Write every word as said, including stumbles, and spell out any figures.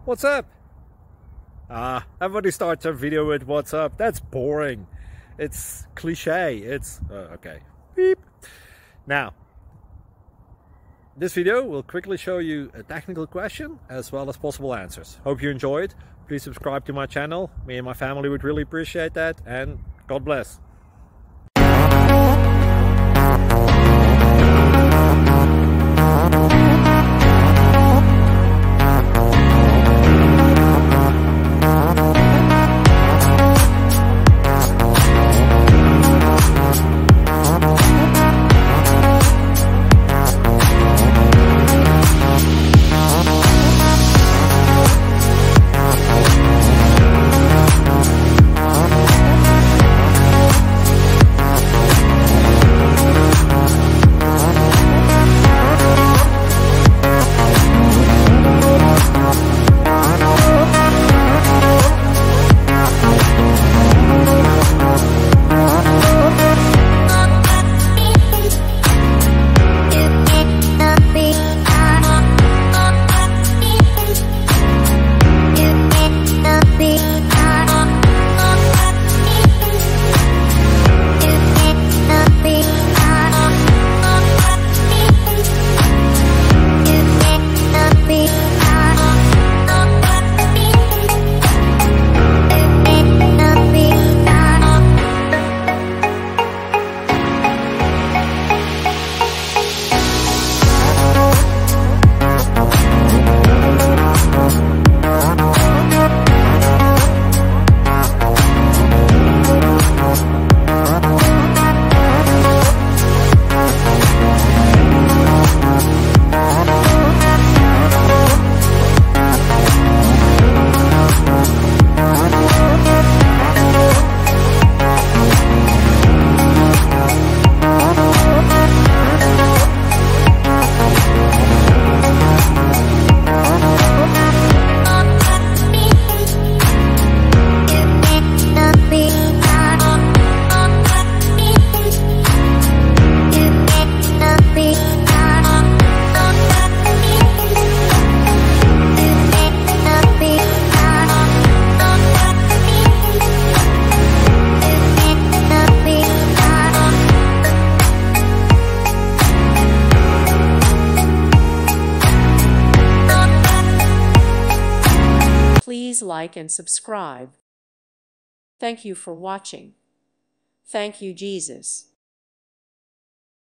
What's up? Ah, everybody starts their video with what's up. That's boring. It's cliche. It's uh, okay. Beep. Now, this video will quickly show you a technical question as well as possible answers. Hope you enjoyed. Please subscribe to my channel. Me and my family would really appreciate that, and God bless. Please like and subscribe. Thank you for watching. Thank you, Jesus.